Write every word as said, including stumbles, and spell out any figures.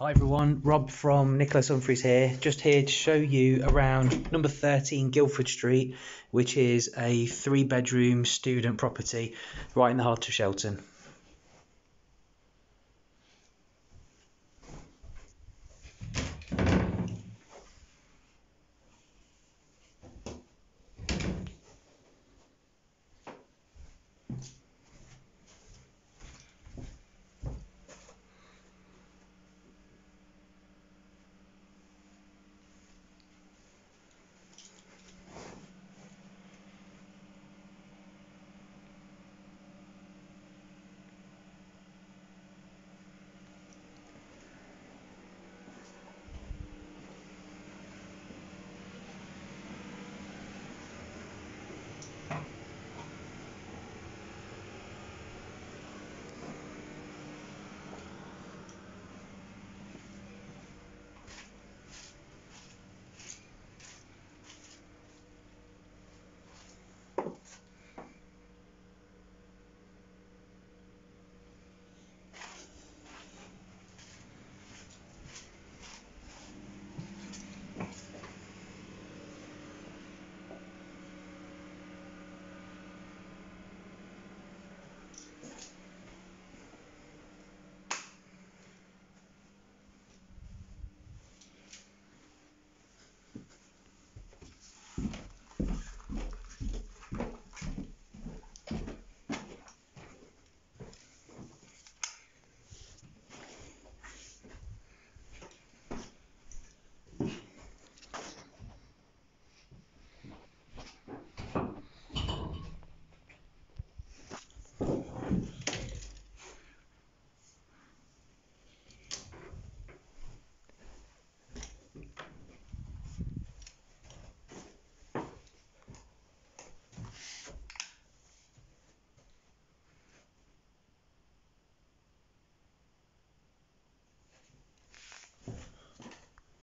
Hi everyone, Rob from Nicholas Humphreys here, just here to show you around number thirteen Guildford Street, which is a three bedroom student property right in the heart of Shelton.